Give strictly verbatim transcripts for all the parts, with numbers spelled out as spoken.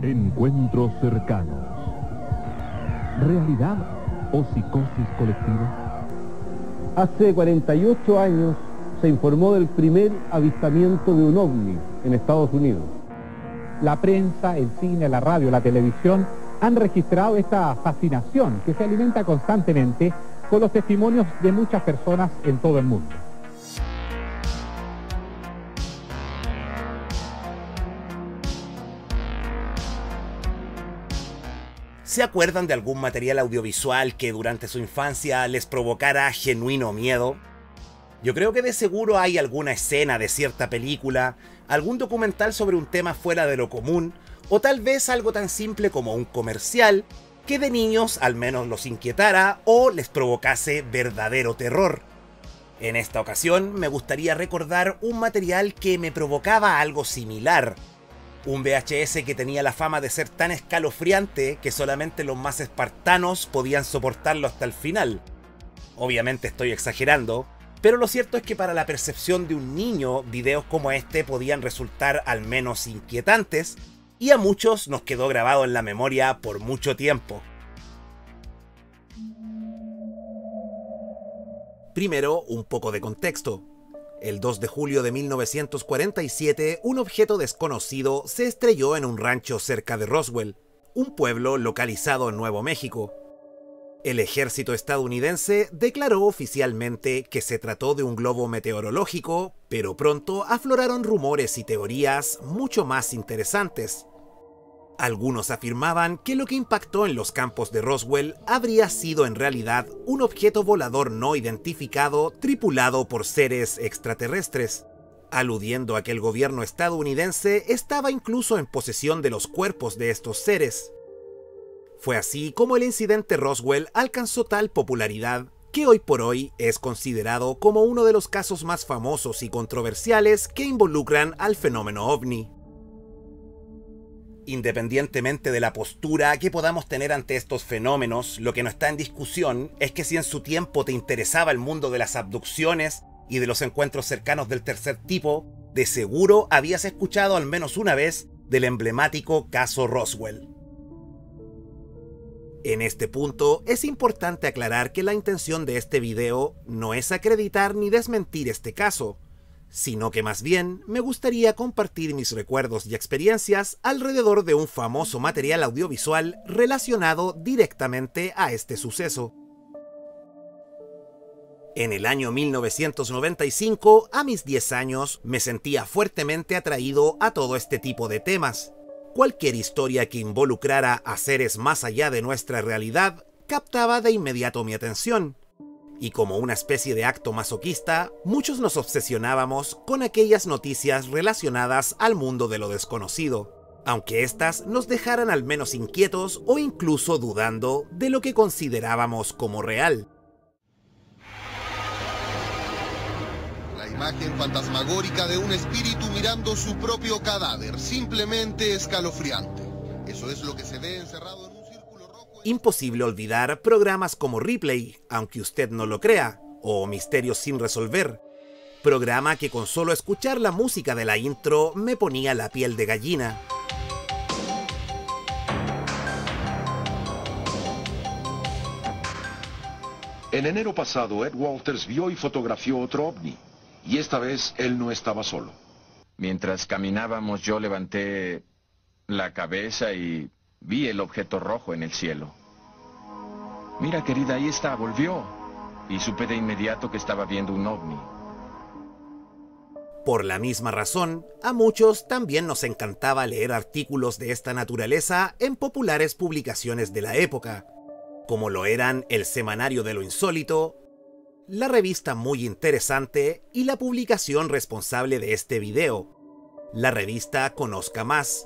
Encuentros cercanos. ¿Realidad o psicosis colectiva? Hace cuarenta y ocho años se informó del primer avistamiento de un ovni en Estados Unidos. La prensa, el cine, la radio, la televisión han registrado esta fascinación que se alimenta constantemente con los testimonios de muchas personas en todo el mundo. ¿Se acuerdan de algún material audiovisual que durante su infancia les provocara genuino miedo? Yo creo que de seguro hay alguna escena de cierta película, algún documental sobre un tema fuera de lo común, o tal vez algo tan simple como un comercial, que de niños al menos los inquietara o les provocase verdadero terror. En esta ocasión me gustaría recordar un material que me provocaba algo similar. Un V H S que tenía la fama de ser tan escalofriante que solamente los más espartanos podían soportarlo hasta el final. Obviamente estoy exagerando, pero lo cierto es que para la percepción de un niño, videos como este podían resultar al menos inquietantes, y a muchos nos quedó grabado en la memoria por mucho tiempo. Primero, un poco de contexto. El dos de julio de mil novecientos cuarenta y siete, un objeto desconocido se estrelló en un rancho cerca de Roswell, un pueblo localizado en Nuevo México. El ejército estadounidense declaró oficialmente que se trató de un globo meteorológico, pero pronto afloraron rumores y teorías mucho más interesantes. Algunos afirmaban que lo que impactó en los campos de Roswell habría sido en realidad un objeto volador no identificado tripulado por seres extraterrestres, aludiendo a que el gobierno estadounidense estaba incluso en posesión de los cuerpos de estos seres. Fue así como el incidente Roswell alcanzó tal popularidad que hoy por hoy es considerado como uno de los casos más famosos y controversiales que involucran al fenómeno ovni. Independientemente de la postura que podamos tener ante estos fenómenos, lo que no está en discusión es que si en su tiempo te interesaba el mundo de las abducciones y de los encuentros cercanos del tercer tipo, de seguro habías escuchado al menos una vez del emblemático caso Roswell. En este punto, es importante aclarar que la intención de este video no es acreditar ni desmentir este caso, sino que más bien me gustaría compartir mis recuerdos y experiencias alrededor de un famoso material audiovisual relacionado directamente a este suceso. En el año mil novecientos noventa y cinco, a mis diez años, me sentía fuertemente atraído a todo este tipo de temas. Cualquier historia que involucrara a seres más allá de nuestra realidad captaba de inmediato mi atención. Y como una especie de acto masoquista, muchos nos obsesionábamos con aquellas noticias relacionadas al mundo de lo desconocido, aunque éstas nos dejaran al menos inquietos o incluso dudando de lo que considerábamos como real. La imagen fantasmagórica de un espíritu mirando su propio cadáver, simplemente escalofriante. Eso es lo que se ve encerrado en un círculo rojo. Imposible olvidar programas como Replay, aunque usted no lo crea, o Misterios sin resolver. Programa que con solo escuchar la música de la intro me ponía la piel de gallina. En enero pasado, Ed Walters vio y fotografió otro ovni. Y esta vez él no estaba solo. Mientras caminábamos, yo levanté la cabeza y vi el objeto rojo en el cielo. Mira, querida, ahí está, volvió. Y supe de inmediato que estaba viendo un ovni. Por la misma razón, a muchos también nos encantaba leer artículos de esta naturaleza en populares publicaciones de la época, como lo eran el Semanario de lo Insólito, la revista Muy Interesante y la publicación responsable de este video, la revista Conozca Más.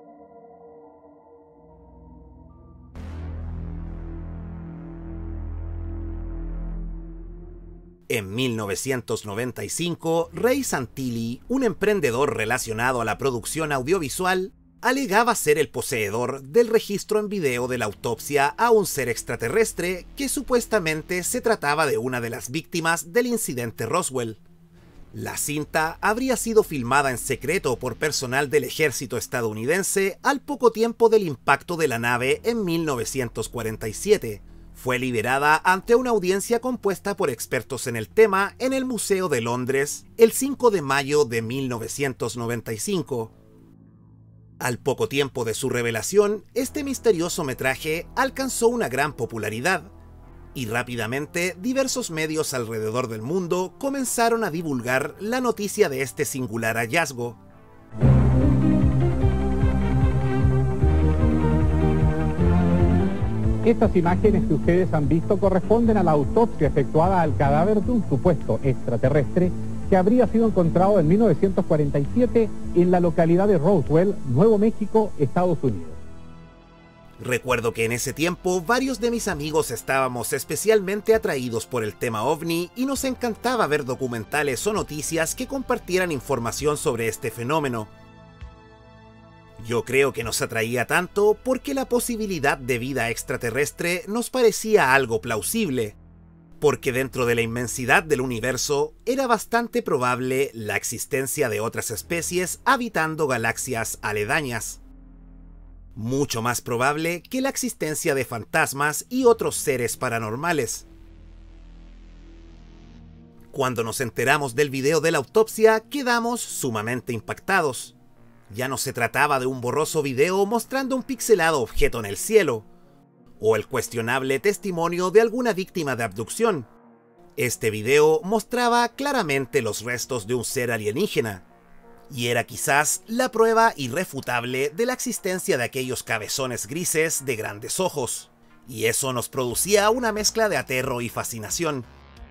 En mil novecientos noventa y cinco, Ray Santilli, un emprendedor relacionado a la producción audiovisual, alegaba ser el poseedor del registro en video de la autopsia a un ser extraterrestre que supuestamente se trataba de una de las víctimas del incidente Roswell. La cinta habría sido filmada en secreto por personal del ejército estadounidense al poco tiempo del impacto de la nave en mil novecientos cuarenta y siete. Fue liberada ante una audiencia compuesta por expertos en el tema en el Museo de Londres el cinco de mayo de mil novecientos noventa y cinco. Al poco tiempo de su revelación, este misterioso metraje alcanzó una gran popularidad, y rápidamente diversos medios alrededor del mundo comenzaron a divulgar la noticia de este singular hallazgo. Estas imágenes que ustedes han visto corresponden a la autopsia efectuada al cadáver de un supuesto extraterrestre que habría sido encontrado en mil novecientos cuarenta y siete en la localidad de Roswell, Nuevo México, Estados Unidos. Recuerdo que en ese tiempo varios de mis amigos estábamos especialmente atraídos por el tema ovni y nos encantaba ver documentales o noticias que compartieran información sobre este fenómeno. Yo creo que nos atraía tanto porque la posibilidad de vida extraterrestre nos parecía algo plausible, porque dentro de la inmensidad del universo era bastante probable la existencia de otras especies habitando galaxias aledañas. Mucho más probable que la existencia de fantasmas y otros seres paranormales. Cuando nos enteramos del video de la autopsia, quedamos sumamente impactados. Ya no se trataba de un borroso video mostrando un pixelado objeto en el cielo, o el cuestionable testimonio de alguna víctima de abducción. Este video mostraba claramente los restos de un ser alienígena, y era quizás la prueba irrefutable de la existencia de aquellos cabezones grises de grandes ojos, y eso nos producía una mezcla de aterro y fascinación.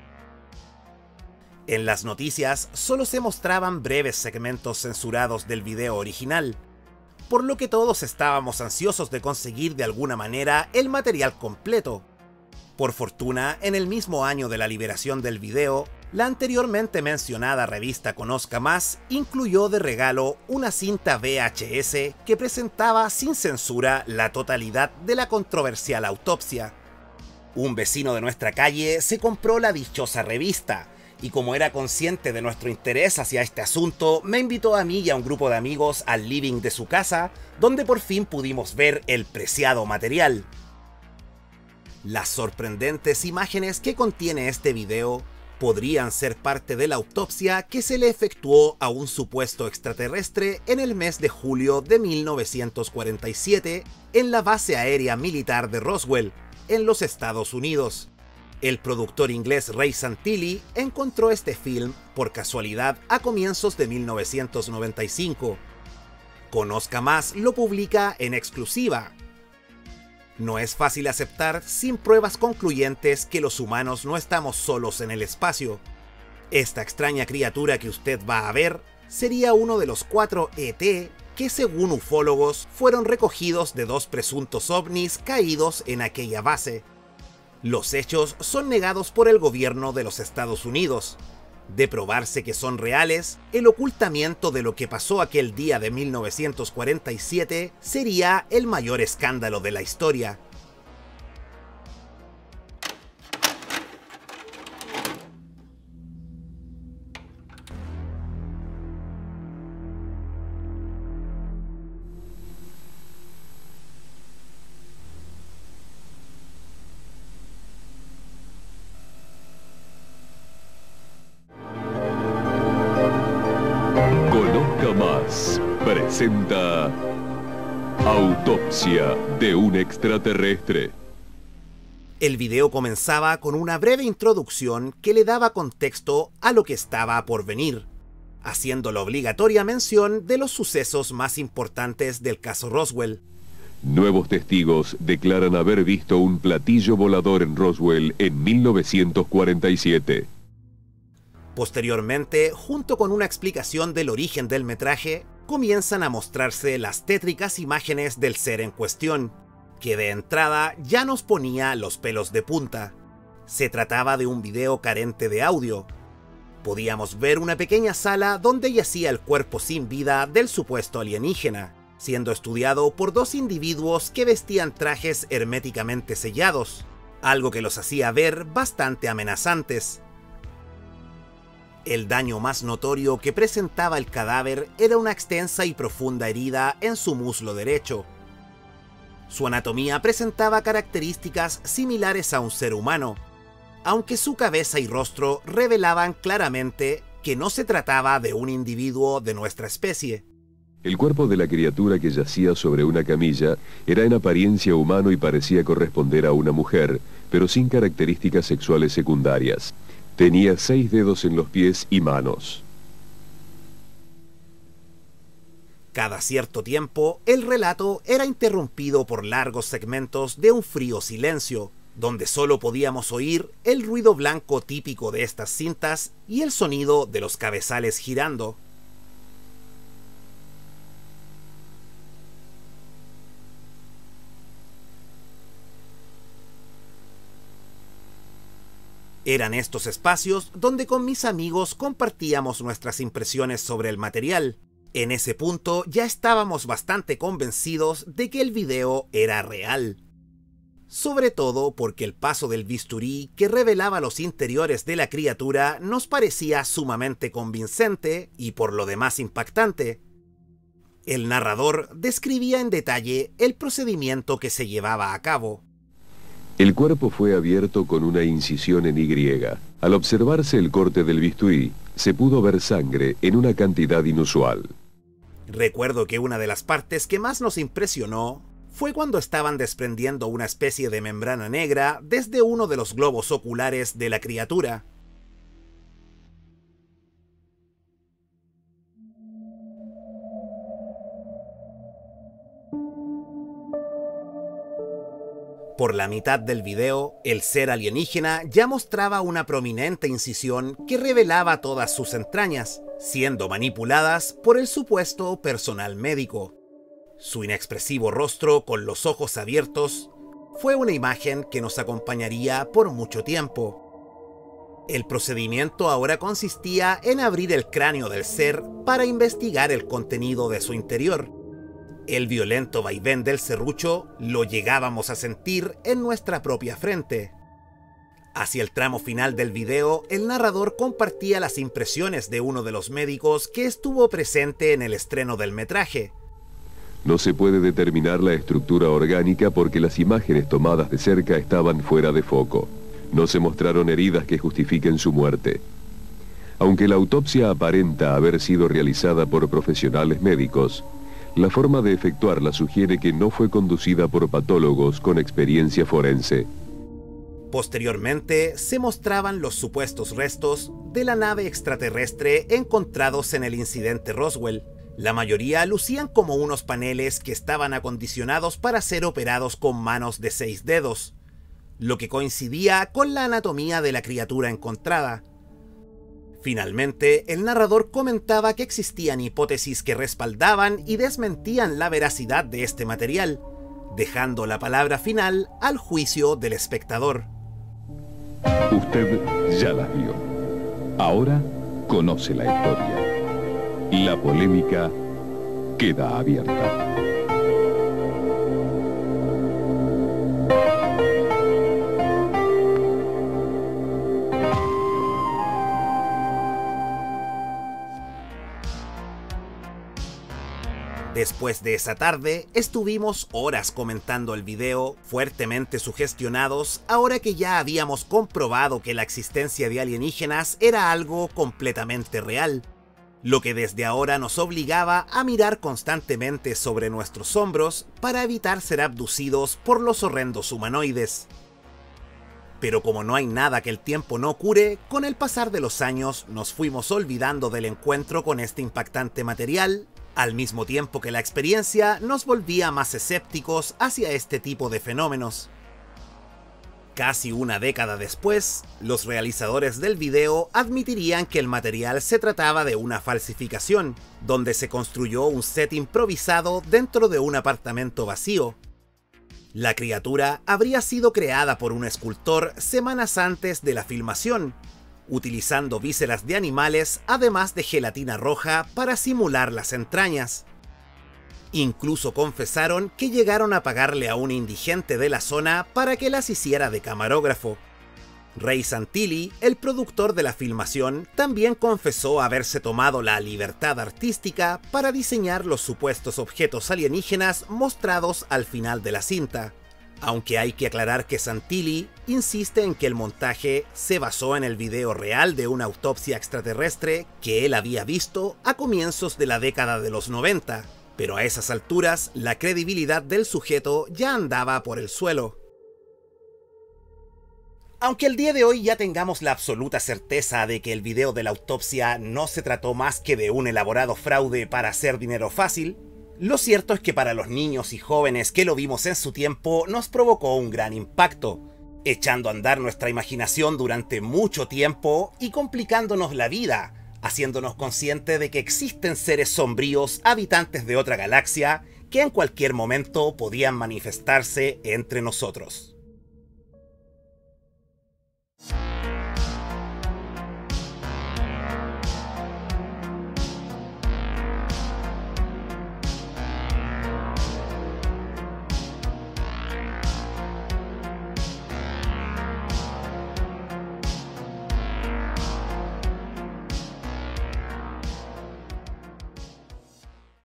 En las noticias solo se mostraban breves segmentos censurados del video original, por lo que todos estábamos ansiosos de conseguir de alguna manera el material completo. Por fortuna, en el mismo año de la liberación del video, la anteriormente mencionada revista Conozca Más incluyó de regalo una cinta V H S que presentaba sin censura la totalidad de la controversial autopsia. Un vecino de nuestra calle se compró la dichosa revista, y como era consciente de nuestro interés hacia este asunto, me invitó a mí y a un grupo de amigos al living de su casa, donde por fin pudimos ver el preciado material. Las sorprendentes imágenes que contiene este video podrían ser parte de la autopsia que se le efectuó a un supuesto extraterrestre en el mes de julio de mil novecientos cuarenta y siete en la base aérea militar de Roswell, en los Estados Unidos. El productor inglés Ray Santilli encontró este film por casualidad a comienzos de mil novecientos noventa y cinco. Conozca Más lo publica en exclusiva. No es fácil aceptar sin pruebas concluyentes que los humanos no estamos solos en el espacio. Esta extraña criatura que usted va a ver sería uno de los cuatro E T que, según ufólogos, fueron recogidos de dos presuntos ovnis caídos en aquella base. Los hechos son negados por el gobierno de los Estados Unidos. De probarse que son reales, el ocultamiento de lo que pasó aquel día de mil novecientos cuarenta y siete sería el mayor escándalo de la historia. Presenta Autopsia de un extraterrestre. El video comenzaba con una breve introducción que le daba contexto a lo que estaba por venir, haciendo la obligatoria mención de los sucesos más importantes del caso Roswell. Nuevos testigos declaran haber visto un platillo volador en Roswell en mil novecientos cuarenta y siete. Posteriormente, junto con una explicación del origen del metraje, comienzan a mostrarse las tétricas imágenes del ser en cuestión, que de entrada ya nos ponía los pelos de punta. Se trataba de un video carente de audio. Podíamos ver una pequeña sala donde yacía el cuerpo sin vida del supuesto alienígena, siendo estudiado por dos individuos que vestían trajes herméticamente sellados, algo que los hacía ver bastante amenazantes. El daño más notorio que presentaba el cadáver era una extensa y profunda herida en su muslo derecho. Su anatomía presentaba características similares a un ser humano, aunque su cabeza y rostro revelaban claramente que no se trataba de un individuo de nuestra especie. El cuerpo de la criatura que yacía sobre una camilla era en apariencia humano y parecía corresponder a una mujer, pero sin características sexuales secundarias. Tenía seis dedos en los pies y manos. Cada cierto tiempo, el relato era interrumpido por largos segmentos de un frío silencio, donde solo podíamos oír el ruido blanco típico de estas cintas y el sonido de los cabezales girando. Eran estos espacios donde con mis amigos compartíamos nuestras impresiones sobre el material. En ese punto ya estábamos bastante convencidos de que el video era real. Sobre todo porque el paso del bisturí que revelaba los interiores de la criatura nos parecía sumamente convincente y por lo demás impactante. El narrador describía en detalle el procedimiento que se llevaba a cabo. El cuerpo fue abierto con una incisión en Y. Al observarse el corte del bisturí, se pudo ver sangre en una cantidad inusual. Recuerdo que una de las partes que más nos impresionó fue cuando estaban desprendiendo una especie de membrana negra desde uno de los globos oculares de la criatura. Por la mitad del video, el ser alienígena ya mostraba una prominente incisión que revelaba todas sus entrañas, siendo manipuladas por el supuesto personal médico. Su inexpresivo rostro con los ojos abiertos fue una imagen que nos acompañaría por mucho tiempo. El procedimiento ahora consistía en abrir el cráneo del ser para investigar el contenido de su interior. El violento vaivén del serrucho lo llegábamos a sentir en nuestra propia frente. Hacia el tramo final del video, el narrador compartía las impresiones de uno de los médicos que estuvo presente en el estreno del metraje. No se puede determinar la estructura orgánica porque las imágenes tomadas de cerca estaban fuera de foco. No se mostraron heridas que justifiquen su muerte. Aunque la autopsia aparenta haber sido realizada por profesionales médicos, la forma de efectuarla sugiere que no fue conducida por patólogos con experiencia forense. Posteriormente, se mostraban los supuestos restos de la nave extraterrestre encontrados en el incidente Roswell. La mayoría lucían como unos paneles que estaban acondicionados para ser operados con manos de seis dedos, lo que coincidía con la anatomía de la criatura encontrada. Finalmente, el narrador comentaba que existían hipótesis que respaldaban y desmentían la veracidad de este material, dejando la palabra final al juicio del espectador. Usted ya las vio. Ahora conoce la historia. La polémica queda abierta. Después de esa tarde, estuvimos horas comentando el video, fuertemente sugestionados, ahora que ya habíamos comprobado que la existencia de alienígenas era algo completamente real, lo que desde ahora nos obligaba a mirar constantemente sobre nuestros hombros para evitar ser abducidos por los horrendos humanoides. Pero como no hay nada que el tiempo no cure, con el pasar de los años nos fuimos olvidando del encuentro con este impactante material, al mismo tiempo que la experiencia nos volvía más escépticos hacia este tipo de fenómenos. Casi una década después, los realizadores del video admitirían que el material se trataba de una falsificación, donde se construyó un set improvisado dentro de un apartamento vacío. La criatura habría sido creada por un escultor semanas antes de la filmación, utilizando vísceras de animales además de gelatina roja para simular las entrañas. Incluso confesaron que llegaron a pagarle a un indigente de la zona para que las hiciera de camarógrafo. Ray Santilli, el productor de la filmación, también confesó haberse tomado la libertad artística para diseñar los supuestos objetos alienígenas mostrados al final de la cinta. Aunque hay que aclarar que Santilli insiste en que el montaje se basó en el video real de una autopsia extraterrestre que él había visto a comienzos de la década de los noventa, pero a esas alturas la credibilidad del sujeto ya andaba por el suelo. Aunque el día de hoy ya tengamos la absoluta certeza de que el video de la autopsia no se trató más que de un elaborado fraude para hacer dinero fácil, lo cierto es que para los niños y jóvenes que lo vimos en su tiempo nos provocó un gran impacto, echando a andar nuestra imaginación durante mucho tiempo y complicándonos la vida, haciéndonos conscientes de que existen seres sombríos habitantes de otra galaxia que en cualquier momento podían manifestarse entre nosotros.